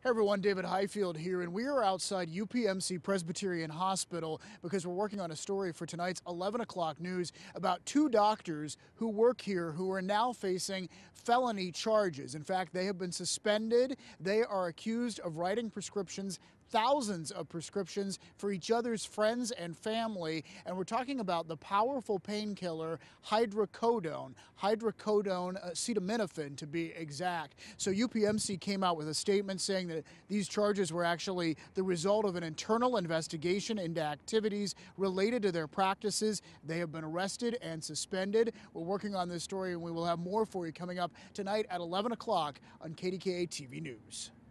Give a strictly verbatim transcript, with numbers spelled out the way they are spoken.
Hey everyone, David Highfield here, and we are outside U P M C Presbyterian Hospital because we're working on a story for tonight's eleven o'clock news about two doctors who work here who are now facing felony charges. In fact, they have been suspended. They are accused of writing prescriptions, thousands of prescriptions for each other's friends and family, and we're talking about the powerful painkiller hydrocodone, hydrocodone acetaminophen to be exact. So U P M C came out with a statement saying that these charges were actually the result of an internal investigation into activities related to their practices. They have been arrested and suspended. We're working on this story, and we will have more for you coming up tonight at eleven o'clock on K D K A T V News.